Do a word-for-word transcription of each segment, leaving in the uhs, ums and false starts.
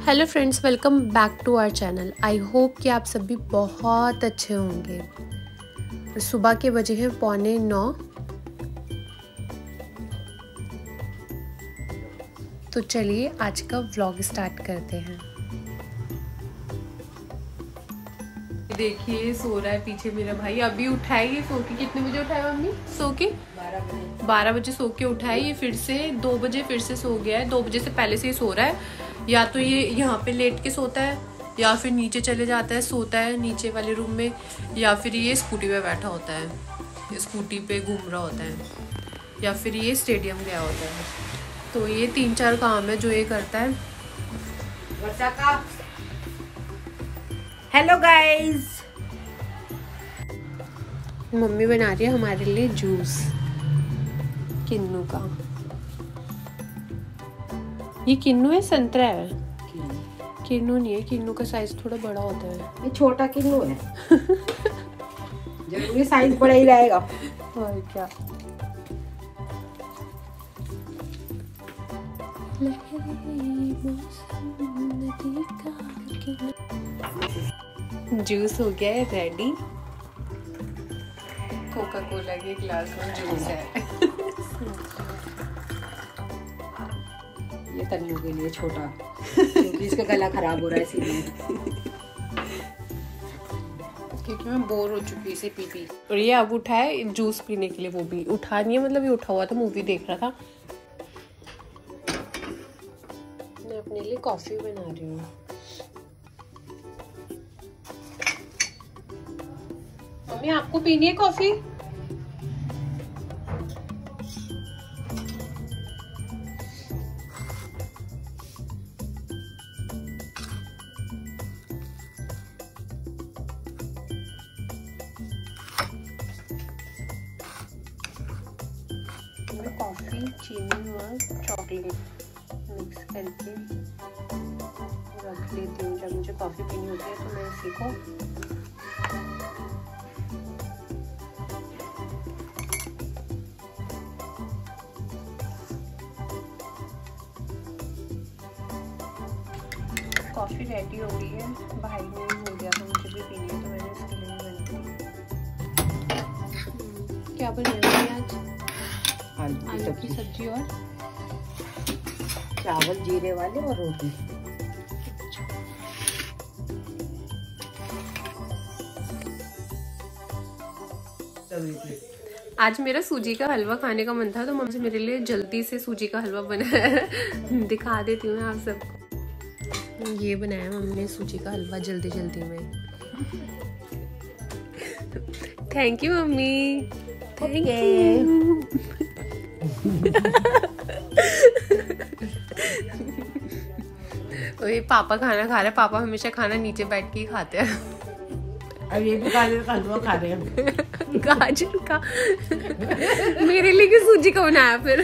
Hello friends, welcome back to our channel. I hope कि आप सभी बहुत अच्छे होंगे। सुबह के बजे हैं पौने नौ। तो चलिए आज का व्लॉग स्टार्ट करते हैं। देखिए सो रहा है पीछे मेरा भाई। अभी उठाए ये सो के। कितने बजे उठाया मम्मी? सो के बारह बजे सो के उठाए। ये फिर से दो बजे फिर से सो गया है। दो बजे से पहले से ही सो रहा है। या तो ये यहाँ पे लेट के सोता है, या फिर नीचे चले जाता है सोता है नीचे वाले रूम में, या फिर ये स्कूटी पे बैठा होता है, स्कूटी पे घूम रहा होता है, या फिर ये स्टेडियम गया होता है। तो ये तीन चार काम है जो ये करता है। हेलो गाइस, मम्मी बना रही है हमारे लिए जूस किन्नू का। ये किन्नू है, संतरा है। किन्नू नहीं है, किन्नू का साइज थोड़ा बड़ा होता है। ये छोटा किन्नू है। जरूरी साइज बड़ा ही रहेगा। और क्या। जूस हो गया है रेडी। कोका कोला के ग्लास में जूस है। ये तन्नू के लिए छोटा, क्योंकि इसका गला खराब हो रहा है इसीलिए। क्योंकि मैं बोर हो चुकी इसे पी पी। और ये अब उठा है जूस पीने के लिए। वो भी उठा नहीं है, मतलब ये उठा हुआ था, मूवी देख रहा था। मैं अपने लिए कॉफी बना रही हूँ। मम्मी आपको पीनी है कॉफी? कॉफी, चीनी और चॉकलेट मिक्स करके रख लेती हूँ। जब मुझे कॉफी पीनी होती है तो मैं इसी को कॉफी रेडी हो गई है। भाई ने हो गया तो मुझे भी पीनी है, तो मैंने इसके लिए बनाई। क्या बनाएंगे आज? आलू की सब्जी और चावल जीरे वाले और रोटी। आज मेरा सूजी का हलवा खाने का मन था, तो मम्मी से मेरे लिए जल्दी से सूजी का हलवा बनाया। दिखा देती हूँ आप सबको। ये बनाया मम्मी ने सूजी का हलवा जल्दी जल्दी में। Thank you mummy, thank you. ये पापा खाना खा रहे हैं। पापा हमेशा खाना नीचे बैठ के ही खाते हैं। अब ये भी गाजर का हलवा खा रहे हैं। गाजर का? मेरे लिए क्यों सूजी का बनाया फिर?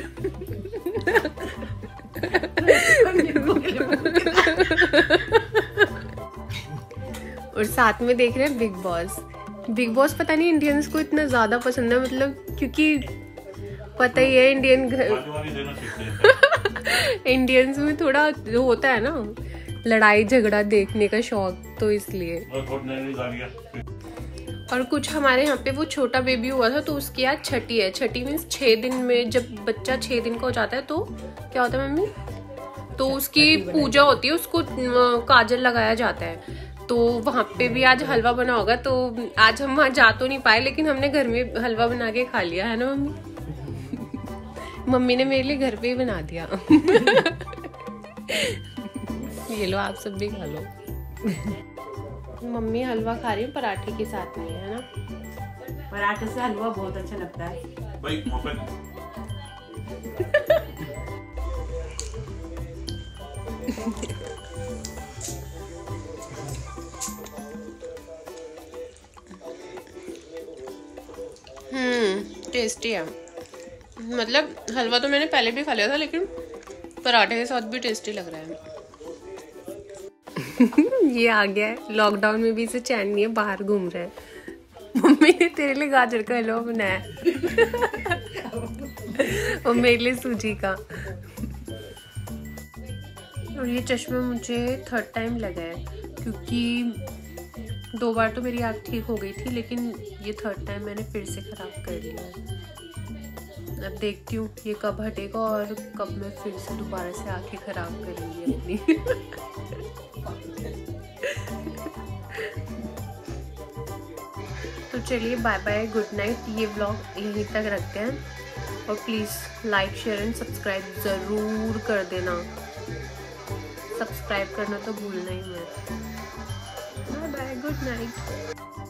और साथ में देख रहे हैं बिग बॉस। बिग बॉस पता नहीं इंडियंस को इतना ज्यादा पसंद है, मतलब क्योंकि पता ही है इंडियन इंडियंस में थोड़ा होता है ना लड़ाई झगड़ा देखने का शौक, तो इसलिए। और कुछ हमारे यहाँ पे वो छोटा बेबी हुआ था, तो उसकी आज छठी है। छठी मीन्स छह दिन में, जब बच्चा छह दिन का हो जाता है तो क्या होता है मम्मी? तो उसकी पूजा होती है, उसको काजल लगाया जाता है। तो वहाँ पे भी आज हलवा बना होगा। तो आज हम वहाँ जा तो नहीं पाए, लेकिन हमने घर में हलवा बना के खा लिया है ना मम्मी। मम्मी ने मेरे लिए घर पे ही बना दिया। ये लो, आप सब भी खा लो। मम्मी हलवा खा रही है पराठे के साथ में, है ना? पराठे से हलवा बहुत अच्छा लगता है। हम्म टेस्टी है। मतलब हलवा तो मैंने पहले भी खा लिया था, लेकिन पराठे के साथ भी टेस्टी लग रहा है। ये आ गया है। लॉकडाउन में भी इसे चैन नहीं है, बाहर घूम रहा है। मम्मी ने तेरे लिए गाजर का हलवा बनाया और मेरे लिए सूजी का। और ये चश्मा मुझे थर्ड टाइम लगा है, क्योंकि दो बार तो मेरी आँख ठीक हो गई थी, लेकिन ये थर्ड टाइम मैंने फिर से ख़राब कर लिया है। अब देखती हूँ ये कब हटेगा और कब मैं फिर से दोबारा से आँखें ख़राब करूँगी अपनी। तो चलिए बाय बाय, गुड नाइट। ये व्लॉग यहीं तक रखते हैं और please like share and subscribe ज़रूर कर देना। सब्सक्राइब करना तो भूलना ही मत। Bye bye, good night.